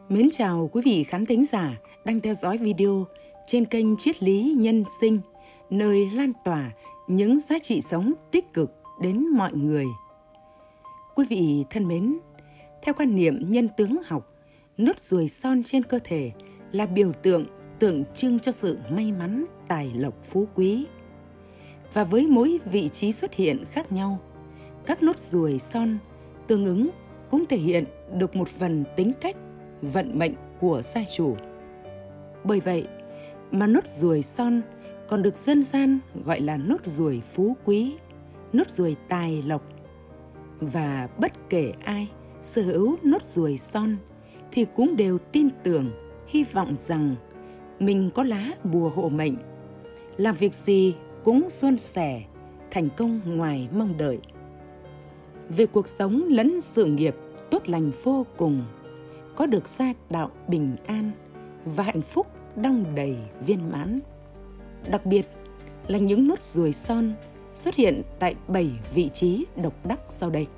Mến chào quý vị khán thính giả đang theo dõi video trên kênh Triết lý Nhân sinh, nơi lan tỏa những giá trị sống tích cực đến mọi người. Quý vị thân mến, theo quan niệm nhân tướng học, nốt ruồi son trên cơ thể là biểu tượng tượng trưng cho sự may mắn, tài lộc, phú quý. Và với mỗi vị trí xuất hiện khác nhau, các nốt ruồi son tương ứng cũng thể hiện được một phần tính cách, vận mệnh của gia chủ. Bởi vậy mà nốt ruồi son còn được dân gian gọi là nốt ruồi phú quý, nốt ruồi tài lộc. Và bất kể ai sở hữu nốt ruồi son thì cũng đều tin tưởng, hy vọng rằng mình có lá bùa hộ mệnh, làm việc gì cũng suôn sẻ, thành công ngoài mong đợi. Về cuộc sống lẫn sự nghiệp tốt lành vô cùng, có được gia đạo bình an và hạnh phúc đong đầy viên mãn. Đặc biệt là những nốt ruồi son xuất hiện tại 7 vị trí độc đắc sau đây.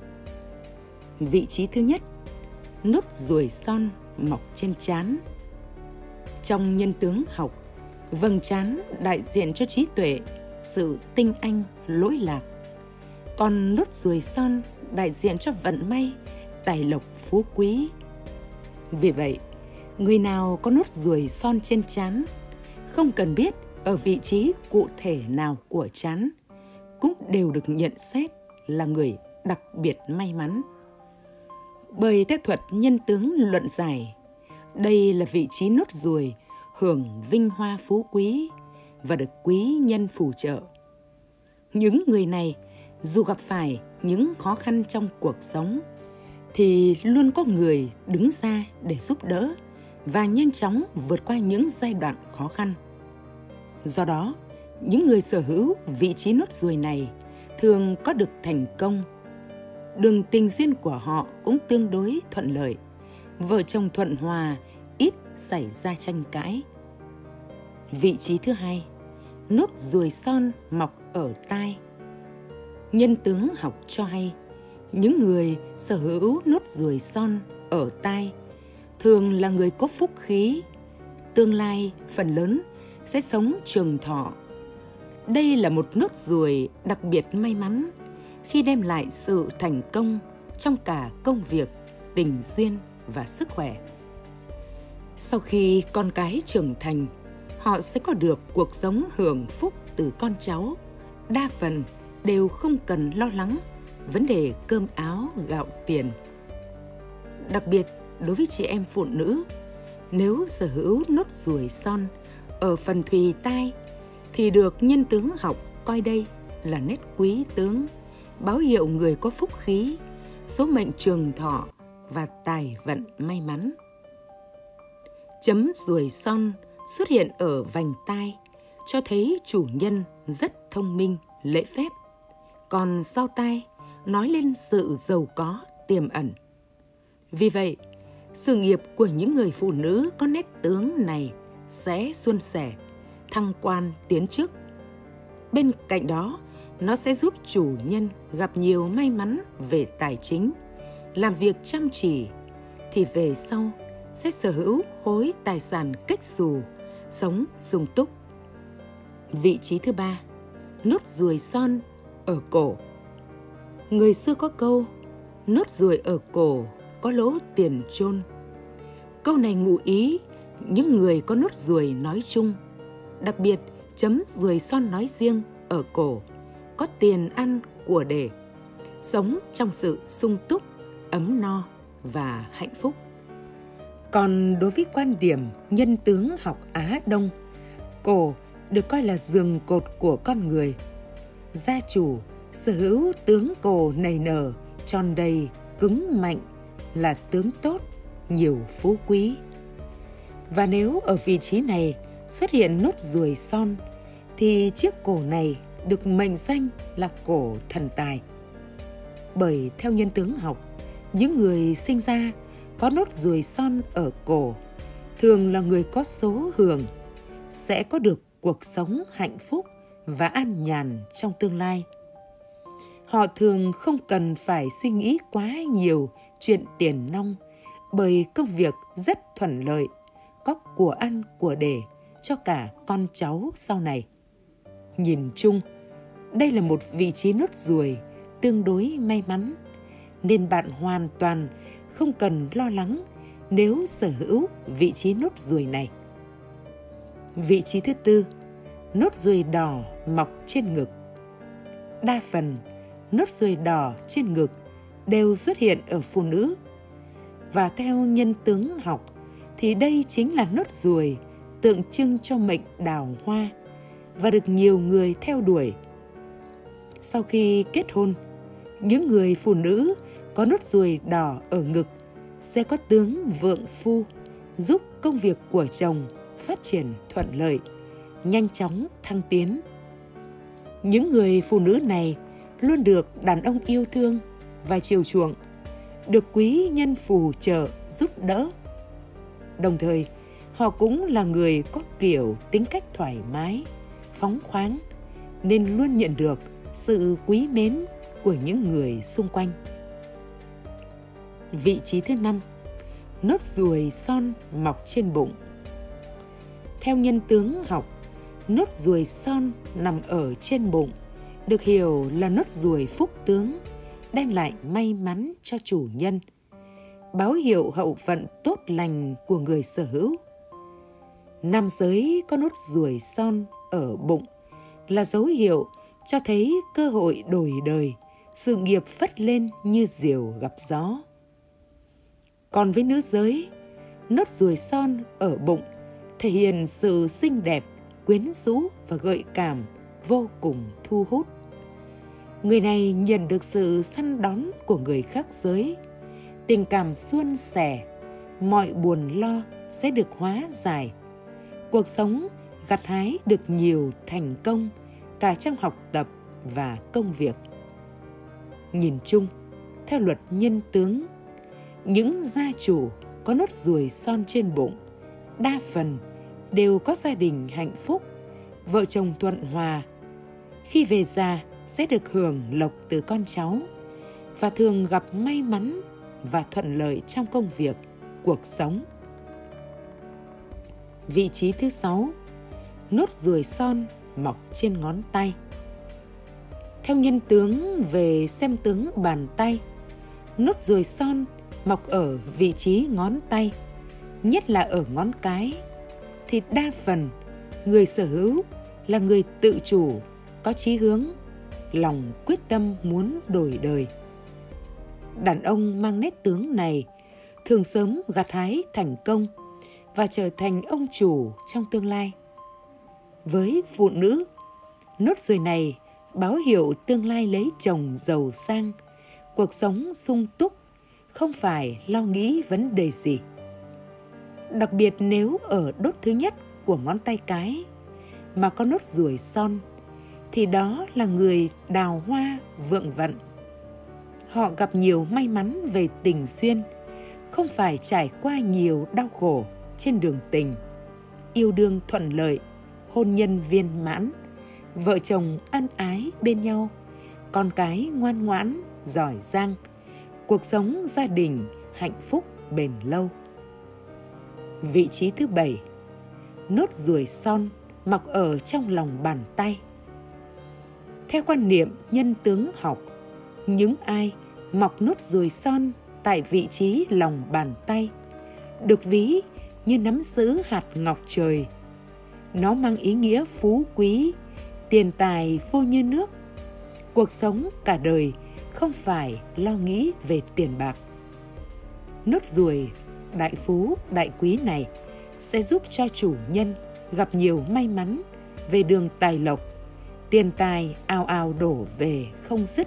Vị trí thứ nhất, nốt ruồi son mọc trên trán. Trong nhân tướng học, vầng trán đại diện cho trí tuệ, sự tinh anh, lỗi lạc. Còn nốt ruồi son đại diện cho vận may, tài lộc, phú quý. Vì vậy, người nào có nốt ruồi son trên trán, không cần biết ở vị trí cụ thể nào của trán, cũng đều được nhận xét là người đặc biệt may mắn. Bởi theo thuật nhân tướng luận giải, đây là vị trí nốt ruồi hưởng vinh hoa phú quý và được quý nhân phù trợ. Những người này dù gặp phải những khó khăn trong cuộc sống thì luôn có người đứng ra để giúp đỡ và nhanh chóng vượt qua những giai đoạn khó khăn. Do đó, những người sở hữu vị trí nốt ruồi này thường có được thành công. Đường tình duyên của họ cũng tương đối thuận lợi, vợ chồng thuận hòa, ít xảy ra tranh cãi. Vị trí thứ hai, nốt ruồi son mọc ở tai. Nhân tướng học cho hay, những người sở hữu nốt ruồi son ở tai thường là người có phúc khí, tương lai phần lớn sẽ sống trường thọ. Đây là một nốt ruồi đặc biệt may mắn khi đem lại sự thành công trong cả công việc, tình duyên và sức khỏe. Sau khi con cái trưởng thành, họ sẽ có được cuộc sống hưởng phúc từ con cháu, đa phần đều không cần lo lắng vấn đề cơm áo gạo tiền. Đặc biệt đối với chị em phụ nữ, nếu sở hữu nốt ruồi son ở phần thùy tai thì được nhân tướng học coi đây là nét quý tướng, báo hiệu người có phúc khí, số mệnh trường thọ và tài vận may mắn. Chấm ruồi son xuất hiện ở vành tai cho thấy chủ nhân rất thông minh, lễ phép. Còn sau tai nói lên sự giàu có tiềm ẩn. Vì vậy, sự nghiệp của những người phụ nữ có nét tướng này sẽ suôn sẻ, thăng quan tiến chức. Bên cạnh đó, nó sẽ giúp chủ nhân gặp nhiều may mắn về tài chính, làm việc chăm chỉ, thì về sau sẽ sở hữu khối tài sản kết xù, sống sung túc. Vị trí thứ ba, nốt ruồi son ở cổ. Người xưa có câu, nốt ruồi ở cổ có lỗ tiền chôn. Câu này ngụ ý những người có nốt ruồi nói chung, đặc biệt chấm ruồi son nói riêng ở cổ, có tiền ăn của để, sống trong sự sung túc, ấm no và hạnh phúc. Còn đối với quan điểm nhân tướng học Á Đông, cổ được coi là giường cột của con người. Gia chủ sở hữu tướng cổ nảy nở, tròn đầy, cứng mạnh là tướng tốt, nhiều phú quý. Và nếu ở vị trí này xuất hiện nốt ruồi son thì chiếc cổ này được mệnh danh là cổ thần tài. Bởi theo nhân tướng học, những người sinh ra có nốt ruồi son ở cổ thường là người có số hưởng, sẽ có được cuộc sống hạnh phúc và an nhàn trong tương lai. Họ thường không cần phải suy nghĩ quá nhiều chuyện tiền nong, bởi công việc rất thuận lợi, có của ăn của để cho cả con cháu sau này. Nhìn chung, đây là một vị trí nốt ruồi tương đối may mắn, nên bạn hoàn toàn không cần lo lắng nếu sở hữu vị trí nốt ruồi này. Vị trí thứ tư, nốt ruồi đỏ mọc trên ngực. Đa phần, nốt ruồi đỏ trên ngực đều xuất hiện ở phụ nữ. Và theo nhân tướng học thì đây chính là nốt ruồi tượng trưng cho mệnh đào hoa và được nhiều người theo đuổi. Sau khi kết hôn, những người phụ nữ có nốt ruồi đỏ ở ngực sẽ có tướng vượng phu, giúp công việc của chồng phát triển thuận lợi, nhanh chóng thăng tiến. Những người phụ nữ này luôn được đàn ông yêu thương và chiều chuộng, được quý nhân phù trợ giúp đỡ. Đồng thời, họ cũng là người có kiểu tính cách thoải mái, phóng khoáng, nên luôn nhận được sự quý mến của những người xung quanh. Vị trí thứ 5, nốt ruồi son mọc trên bụng. Theo nhân tướng học, nốt ruồi son nằm ở trên bụng được hiểu là nốt ruồi phúc tướng, đem lại may mắn cho chủ nhân, báo hiệu hậu vận tốt lành của người sở hữu. Nam giới có nốt ruồi son ở bụng là dấu hiệu cho thấy cơ hội đổi đời, sự nghiệp phất lên như diều gặp gió. Còn với nữ giới, nốt ruồi son ở bụng thể hiện sự xinh đẹp, quyến rũ và gợi cảm vô cùng thu hút. Người này nhận được sự săn đón của người khác giới, tình cảm suôn sẻ, mọi buồn lo sẽ được hóa giải. Cuộc sống gặt hái được nhiều thành công cả trong học tập và công việc. Nhìn chung, theo luật nhân tướng, những gia chủ có nốt ruồi son trên bụng đa phần đều có gia đình hạnh phúc, vợ chồng thuận hòa. Khi về già sẽ được hưởng lộc từ con cháu và thường gặp may mắn và thuận lợi trong công việc, cuộc sống. Vị trí thứ 6, nốt ruồi son mọc trên ngón tay. Theo nhân tướng về xem tướng bàn tay, nốt ruồi son mọc ở vị trí ngón tay, nhất là ở ngón cái, thì đa phần người sở hữu là người tự chủ, có chí hướng, lòng quyết tâm muốn đổi đời. Đàn ông mang nét tướng này thường sớm gặt hái thành công và trở thành ông chủ trong tương lai. Với phụ nữ, nốt ruồi này báo hiệu tương lai lấy chồng giàu sang, cuộc sống sung túc, không phải lo nghĩ vấn đề gì. Đặc biệt nếu ở đốt thứ nhất của ngón tay cái mà có nốt ruồi son, thì đó là người đào hoa vượng vận. Họ gặp nhiều may mắn về tình duyên, không phải trải qua nhiều đau khổ trên đường tình, yêu đương thuận lợi, hôn nhân viên mãn, vợ chồng ân ái bên nhau, con cái ngoan ngoãn, giỏi giang, cuộc sống gia đình hạnh phúc bền lâu. Vị trí thứ 7, nốt ruồi son mọc ở trong lòng bàn tay. Theo quan niệm nhân tướng học, những ai mọc nốt ruồi son tại vị trí lòng bàn tay được ví như nắm giữ hạt ngọc trời. Nó mang ý nghĩa phú quý, tiền tài vô như nước. Cuộc sống cả đời không phải lo nghĩ về tiền bạc. Nốt ruồi đại phú đại quý này sẽ giúp cho chủ nhân gặp nhiều may mắn về đường tài lộc, tiền tài ào ào đổ về không dứt.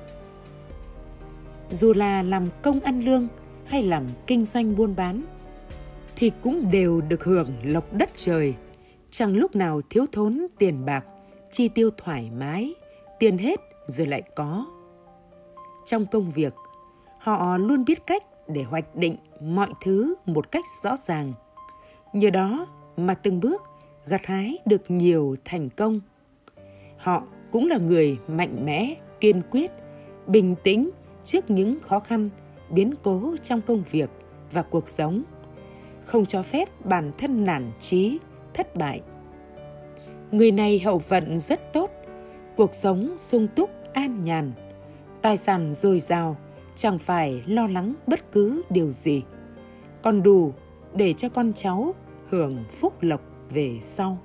Dù là làm công ăn lương hay làm kinh doanh buôn bán, thì cũng đều được hưởng lộc đất trời, chẳng lúc nào thiếu thốn tiền bạc, chi tiêu thoải mái, tiền hết rồi lại có. Trong công việc, họ luôn biết cách để hoạch định mọi thứ một cách rõ ràng. Nhờ đó mà từng bước gặt hái được nhiều thành công. Họ cũng là người mạnh mẽ, kiên quyết, bình tĩnh trước những khó khăn, biến cố trong công việc và cuộc sống, không cho phép bản thân nản chí, thất bại. Người này hậu vận rất tốt, cuộc sống sung túc, an nhàn, tài sản dồi dào, chẳng phải lo lắng bất cứ điều gì, còn đủ để cho con cháu hưởng phúc lộc về sau.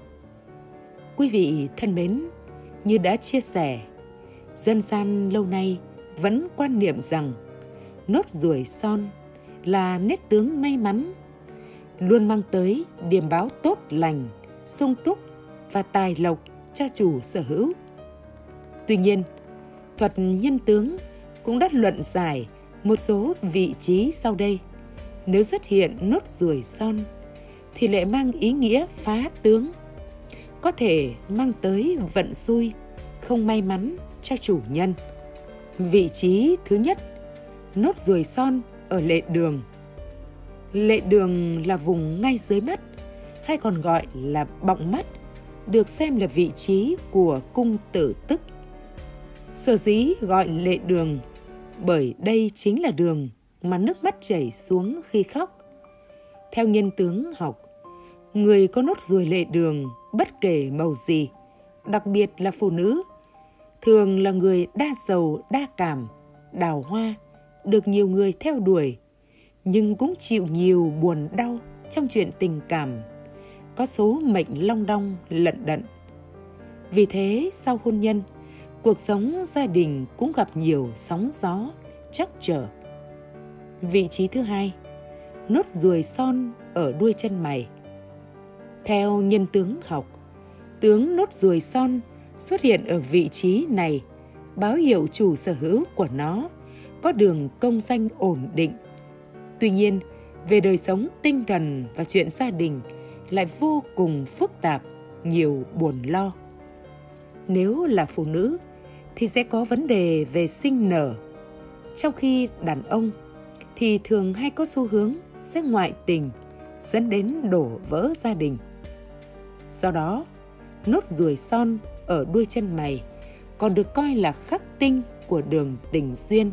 Quý vị thân mến, như đã chia sẻ, dân gian lâu nay vẫn quan niệm rằng nốt ruồi son là nét tướng may mắn, luôn mang tới điềm báo tốt lành, sung túc và tài lộc cho chủ sở hữu. Tuy nhiên, thuật nhân tướng cũng đã luận giải một số vị trí sau đây. Nếu xuất hiện nốt ruồi son thì lại mang ý nghĩa phá tướng, có thể mang tới vận xui, không may mắn cho chủ nhân. Vị trí thứ nhất, nốt ruồi son ở lệ đường. Lệ đường là vùng ngay dưới mắt, hay còn gọi là bọng mắt, được xem là vị trí của cung tử tức. Sở dĩ gọi lệ đường bởi đây chính là đường mà nước mắt chảy xuống khi khóc. Theo nhân tướng học, người có nốt ruồi lệ đường bất kể màu gì, đặc biệt là phụ nữ, thường là người đa sầu đa cảm, đào hoa, được nhiều người theo đuổi, nhưng cũng chịu nhiều buồn đau trong chuyện tình cảm, có số mệnh long đong lận đận. Vì thế, sau hôn nhân, cuộc sống gia đình cũng gặp nhiều sóng gió, trắc trở. Vị trí thứ hai, nốt ruồi son ở đuôi chân mày. Theo nhân tướng học, tướng nốt ruồi son xuất hiện ở vị trí này báo hiệu chủ sở hữu của nó có đường công danh ổn định. Tuy nhiên, về đời sống tinh thần và chuyện gia đình lại vô cùng phức tạp, nhiều buồn lo. Nếu là phụ nữ thì sẽ có vấn đề về sinh nở, trong khi đàn ông thì thường hay có xu hướng sẽ ngoại tình, dẫn đến đổ vỡ gia đình. Do đó, nốt ruồi son ở đuôi chân mày còn được coi là khắc tinh của đường tình duyên.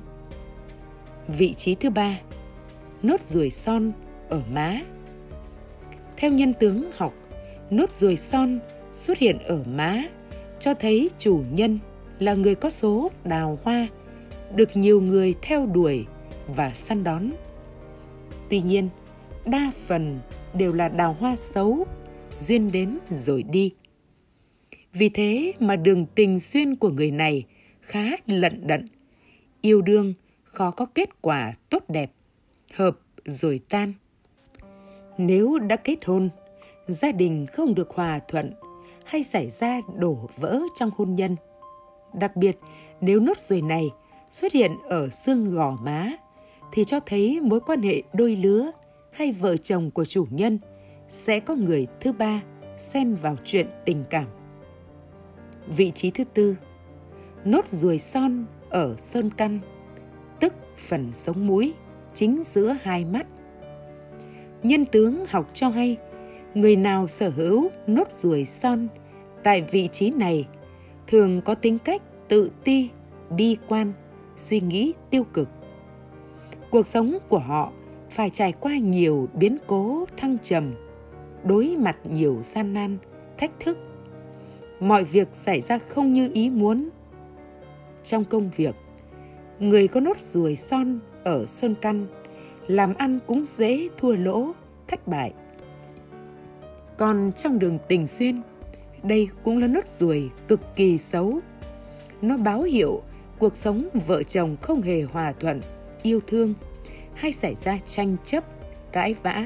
Vị trí thứ ba, nốt ruồi son ở má. Theo nhân tướng học, nốt ruồi son xuất hiện ở má cho thấy chủ nhân là người có số đào hoa, được nhiều người theo đuổi và săn đón. Tuy nhiên, đa phần đều là đào hoa xấu, duyên đến rồi đi. Vì thế mà đường tình duyên của người này khá lận đận, yêu đương khó có kết quả tốt đẹp, hợp rồi tan. Nếu đã kết hôn, gia đình không được hòa thuận hay xảy ra đổ vỡ trong hôn nhân. Đặc biệt, nếu nốt ruồi này xuất hiện ở xương gò má thì cho thấy mối quan hệ đôi lứa hay vợ chồng của chủ nhân sẽ có người thứ ba xen vào chuyện tình cảm. Vị trí thứ tư, nốt ruồi son ở sơn căn, tức phần sống mũi, chính giữa hai mắt. Nhân tướng học cho hay, người nào sở hữu nốt ruồi son tại vị trí này thường có tính cách tự ti, bi quan, suy nghĩ tiêu cực. Cuộc sống của họ phải trải qua nhiều biến cố thăng trầm, đối mặt nhiều gian nan, thách thức. Mọi việc xảy ra không như ý muốn. Trong công việc, người có nốt ruồi son ở sơn căn làm ăn cũng dễ thua lỗ, thất bại. Còn trong đường tình duyên, đây cũng là nốt ruồi cực kỳ xấu. Nó báo hiệu cuộc sống vợ chồng không hề hòa thuận, yêu thương hay xảy ra tranh chấp, cãi vã.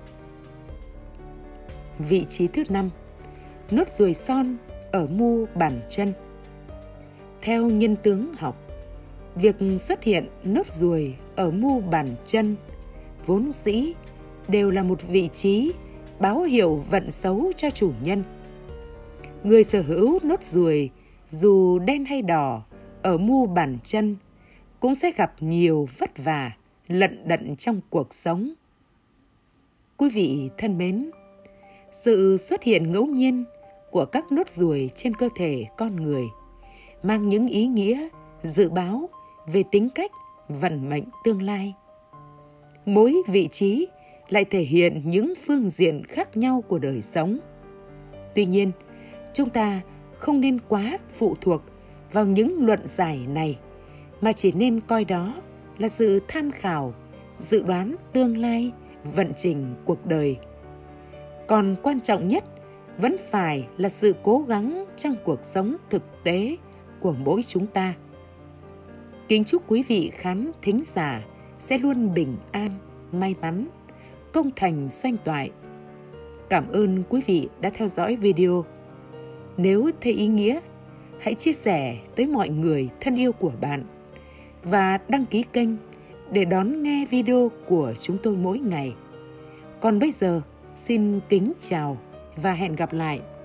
Vị trí thứ năm, nốt ruồi son ở mu bàn chân. Theo nhân tướng học, việc xuất hiện nốt ruồi ở mu bàn chân vốn dĩ đều là một vị trí báo hiệu vận xấu cho chủ nhân. Người sở hữu nốt ruồi dù đen hay đỏ ở mu bàn chân cũng sẽ gặp nhiều vất vả, lận đận trong cuộc sống. Quý vị thân mến, sự xuất hiện ngẫu nhiên của các nốt ruồi trên cơ thể con người mang những ý nghĩa dự báo về tính cách, vận mệnh tương lai. Mỗi vị trí lại thể hiện những phương diện khác nhau của đời sống. Tuy nhiên, chúng ta không nên quá phụ thuộc vào những luận giải này, mà chỉ nên coi đó là sự tham khảo, dự đoán tương lai, vận trình cuộc đời. Còn quan trọng nhất vẫn phải là sự cố gắng trong cuộc sống thực tế của mỗi chúng ta. Kính chúc quý vị khán thính giả sẽ luôn bình an, may mắn, công thành sanh toại. Cảm ơn quý vị đã theo dõi video. Nếu thấy ý nghĩa, hãy chia sẻ tới mọi người thân yêu của bạn và đăng ký kênh để đón nghe video của chúng tôi mỗi ngày. Còn bây giờ, xin kính chào và hẹn gặp lại.